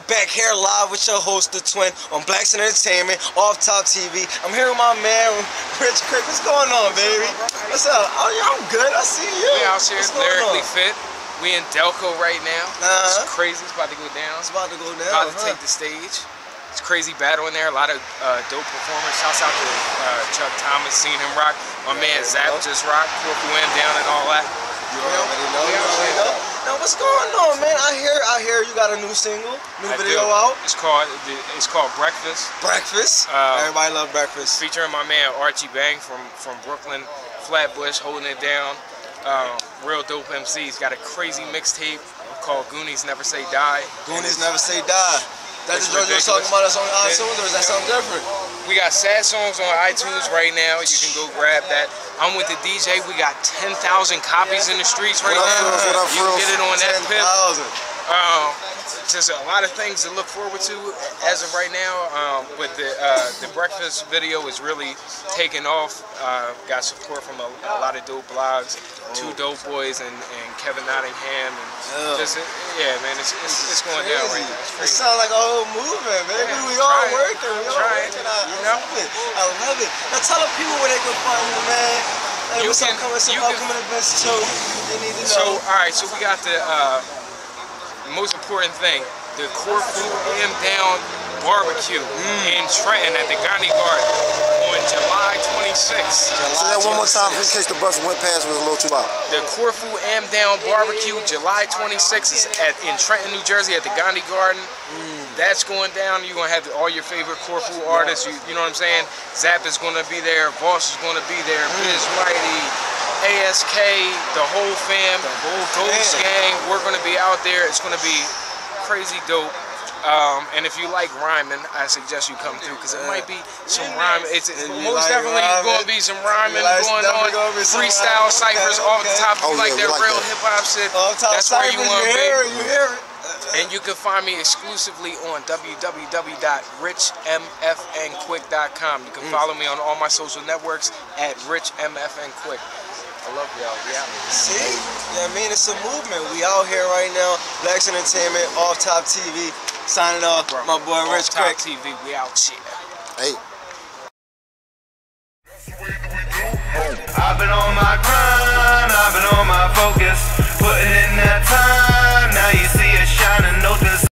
back here live with your host, The Twin, on Blacks Entertainment, Offtop TV. I'm here with my man, Rich Crick. What's going on, baby? What's up? Oh, yeah, I'm good. I see you. We out here, Lyrically Fit. We in Delco right now. It's crazy. It's about to go down. It's about to go down. About to take the stage. It's crazy battle in there. A lot of dope performers. Shouts out to Chuck Thomas. Seen him rock. My man Zap just rocked. Corfu went down and all that. You already know. Now what's going on, man? I hear you got a new single, new video out. It's called Breakfast. Breakfast. Everybody love Breakfast. Featuring my man Archie Bang from Brooklyn, Flatbush, holding it down. Real dope MCs. Got a crazy mixtape called Goonies Never Say Die. Goonies Never Say Die. That's the joint you're talking about us on iTunes, or is that something different? We got sad songs on iTunes right now. You can go grab that. I'm with the DJ. We got 10,000 copies in the streets right now. You can get it on that pip. Just a lot of things to look forward to as of right now. But the Breakfast video is really taking off. Got support from a lot of dope blogs, Two Dope Boys and Kevin Nottingham, and just yeah, man, it's going down right now. It sounds like a whole movement, baby. Yeah, we all working. I love it. Now tell the people where they can find you, man. Hey, what's upcoming events too? They need to know. So all right, so we got the most important thing, the Corfu Am Down Barbecue in Trenton at the Gandhi Garden on July 26th. Say that one more time in case the bus went past was a little too loud. The Corfu Am Down Barbecue, July 26th is in Trenton, New Jersey at the Gandhi Garden. That's going down. You're going to have all your favorite Corfu artists. You know what I'm saying? Zap is going to be there. Voss is going to be there. Biz Whitey, ASK, the whole fam, Ghost Gang. We're going to be out there. It's going to be crazy dope. And if you like rhyming, I suggest you come through because it might be some rhyming. It's most definitely going to be some rhyming going on. Freestyle ciphers off the top. If you like that real hip hop shit, that's where you want to be. You hear it. And you can find me exclusively on www.richmfnquick.com. You can follow me on all my social networks at richmfnquick. I love y'all. Yeah. See? Yeah, I mean, it's a movement. We out here right now. Blacks Entertainment, Offtop TV. Signing off. My boy Rich Crick. Offtop TV. We out here. Hey. I've been on my grind. I've been on my focus. Putting in that time.